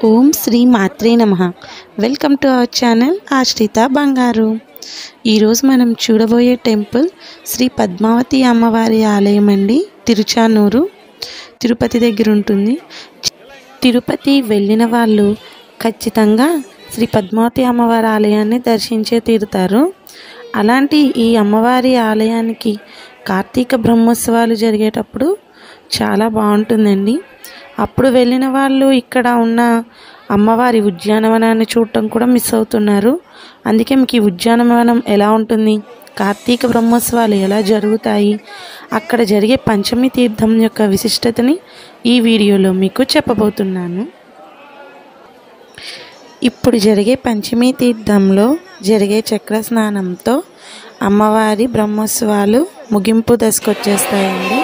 ఓం శ్రీ మాత్రే నమః. Welcome to our channel ఆశ్రిత బంగారు. ఈరోజు మనం చూడబోయే టెంపుల్ శ్రీ పద్మావతి అమ్మవారి ఆలయం అండి. తిరుచానూరు, తిరుపతి దగ్గర ఉంటుంది. తిరుపతి వెళ్ళిన వాళ్ళు ఖచ్చితంగా శ్రీ పద్మావతి అమ్మవారి ఆలయాన్ని దర్శించే తీరుతారు. అలాంటి ఈ అమ్మవారి ఆలయానికి కార్తీక బ్రహ్మోత్సవాలు జరిగేటప్పుడు చాలా బాగుంటుందండి. అప్పుడు వెళ్ళిన వాళ్ళు ఇక్కడ ఉన్న అమ్మవారి ఉద్యానవనాన్ని చూడటం కూడా మిస్ అవుతున్నారు. అందుకే మీకు ఈ ఉద్యానవనం ఎలా ఉంటుంది, కార్తీక బ్రహ్మోత్సవాలు ఎలా జరుగుతాయి, అక్కడ జరిగే పంచమి తీర్థం యొక్క విశిష్టతని ఈ వీడియోలో మీకు చెప్పబోతున్నాను. ఇప్పుడు జరిగే పంచమి తీర్థంలో జరిగే చక్ర స్నానంతో అమ్మవారి బ్రహ్మోత్సవాలు ముగింపు దశకు వచ్చేస్తాయండి.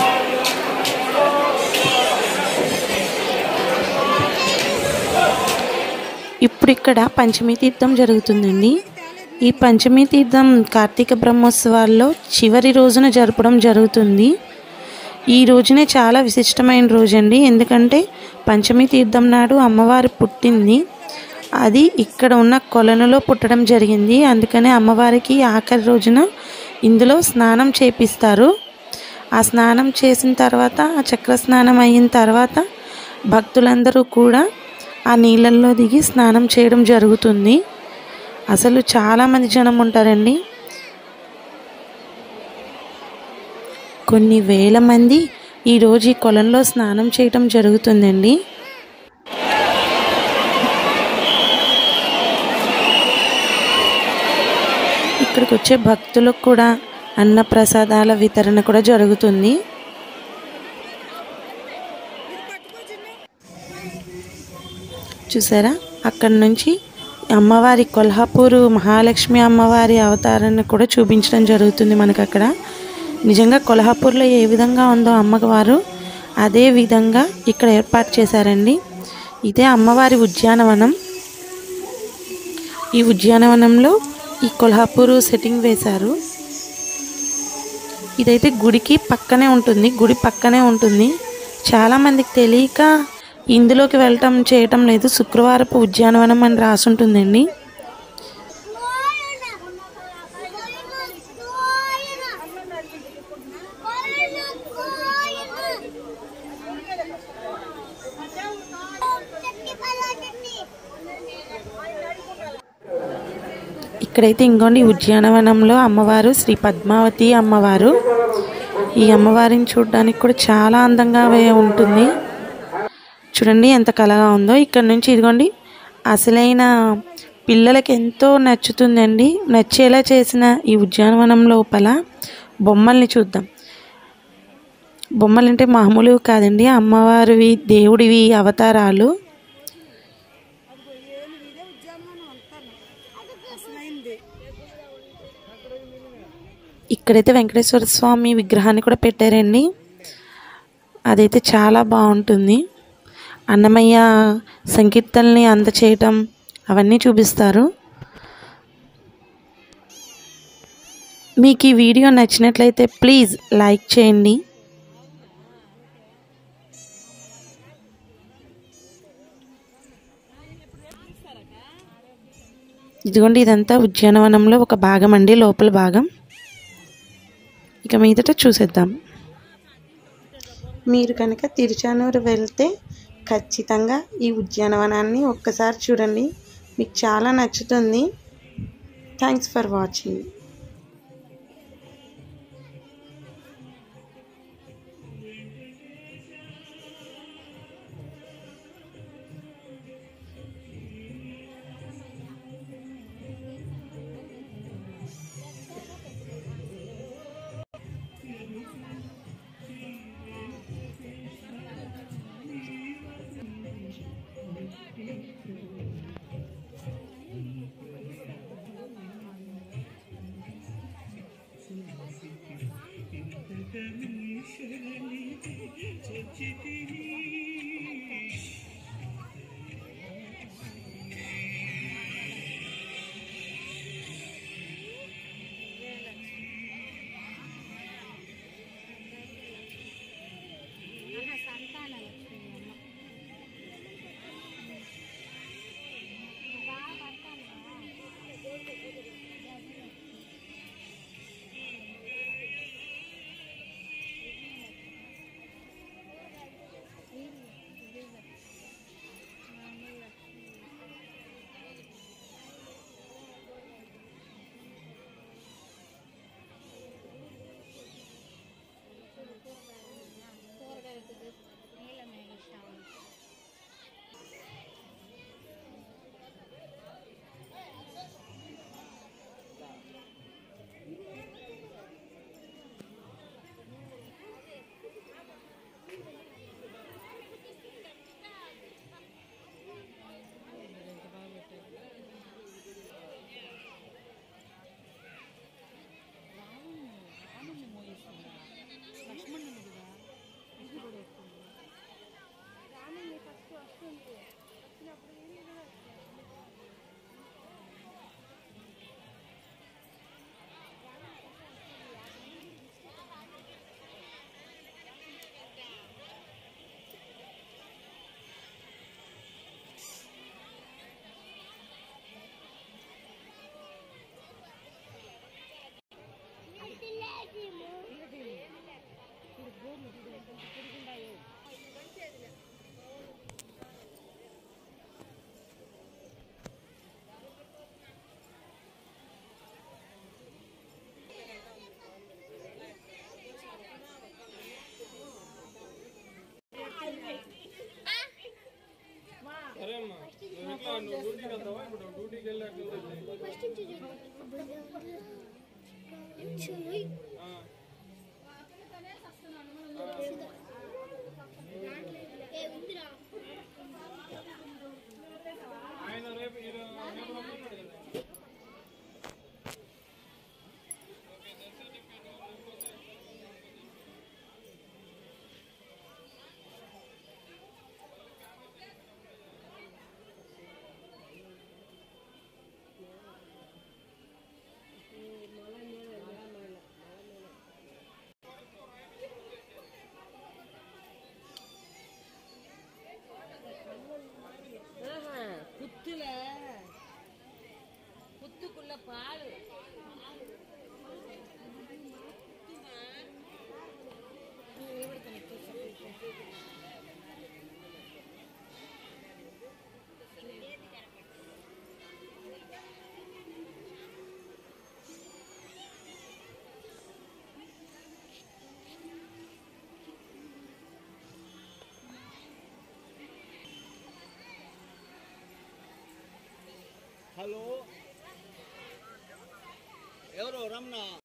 ఇప్పుడు ఇక్కడ పంచమి తీర్థం జరుగుతుందండి. ఈ పంచమి తీర్థం కార్తీక బ్రహ్మోత్సవాల్లో చివరి రోజున జరపడం జరుగుతుంది. ఈ రోజునే చాలా విశిష్టమైన రోజు అండి. ఎందుకంటే పంచమి తీర్థం నాడు అమ్మవారు పుట్టింది. అది ఇక్కడ ఉన్న కొలనులో పుట్టడం జరిగింది. అందుకనే అమ్మవారికి ఆఖరి రోజున ఇందులో స్నానం చేపిస్తారు. ఆ స్నానం చేసిన తర్వాత, ఆ చక్ర స్నానం అయిన తర్వాత భక్తులందరూ కూడా ఆ నీళ్ళల్లో దిగి స్నానం చేయడం జరుగుతుంది. అసలు చాలామంది జనం ఉంటారండి. కొన్ని వేల మంది ఈరోజు ఈ కొలంలో స్నానం చేయడం జరుగుతుందండి. ఇక్కడికి వచ్చే భక్తులకు కూడా అన్న ప్రసాదాల వితరణ కూడా జరుగుతుంది. చూసారా, అక్కడి నుంచి అమ్మవారి కొల్హాపూరు మహాలక్ష్మి అమ్మవారి అవతారాన్ని కూడా చూపించడం జరుగుతుంది మనకు అక్కడ. నిజంగా కొల్హాపూర్లో ఏ విధంగా ఉందో అమ్మవారు, అదే విధంగా ఇక్కడ ఏర్పాటు చేశారండి. ఇదే అమ్మవారి ఉద్యానవనం. ఈ ఉద్యానవనంలో ఈ కొల్హాపూరు సెట్టింగ్ వేశారు. ఇదైతే గుడికి పక్కనే ఉంటుంది, గుడి పక్కనే ఉంటుంది. చాలామందికి తెలియక ఇందులోకి వెళ్ళటం చేయటం లేదు. శుక్రవారపు ఉద్యానవనం అని రాసుంటుందండి. ఇక్కడైతే ఇంకోండి ఉద్యానవనంలో అమ్మవారు శ్రీ పద్మావతి అమ్మవారు. ఈ అమ్మవారిని చూడడానికి కూడా చాలా అందంగా ఉంటుంది. చూడండి ఎంత కళగా ఉందో. ఇక్కడ నుంచి ఇదిగోండి అసలైన పిల్లలకి ఎంతో నచ్చుతుందండి. నచ్చేలా చేసిన ఈ ఉద్యానవనం లోపల బొమ్మల్ని చూద్దాం. బొమ్మలు అంటే మామూలు కాదండి, అమ్మవారివి, దేవుడివి అవతారాలు. ఇక్కడైతే వెంకటేశ్వర స్వామి విగ్రహాన్ని కూడా పెట్టారండి. అదైతే చాలా బాగుంటుంది. అన్నమయ్య సంకీర్తనల్ని అందచేయటం అవన్నీ చూపిస్తారు. మీకు ఈ వీడియో నచ్చినట్లయితే ప్లీజ్ లైక్ చేయండి. ఇదిగోండి ఇదంతా ఉద్యానవనంలో ఒక భాగం అండి, లోపల భాగం. ఇక మీదట చూసేద్దాం. మీరు కనుక తిరుచానూరు వెళ్తే ఖచ్చితంగా ఈ ఉద్యానవనాన్ని ఒక్కసారి చూడండి, మీకు చాలా నచ్చుతుంది. Thanks for watching. చెప్పమ్మా నువ్వు ఎట్లా నువ్వు డ్యూటీకి వెళ్తావా ఇప్పుడు డ్యూటీకి వెళ్ళి ఆయన రేపు రేపు రమ్మన్నాడు కదా. குத்துல குத்துக்குள்ள பால் హలో ఎవరు రమణ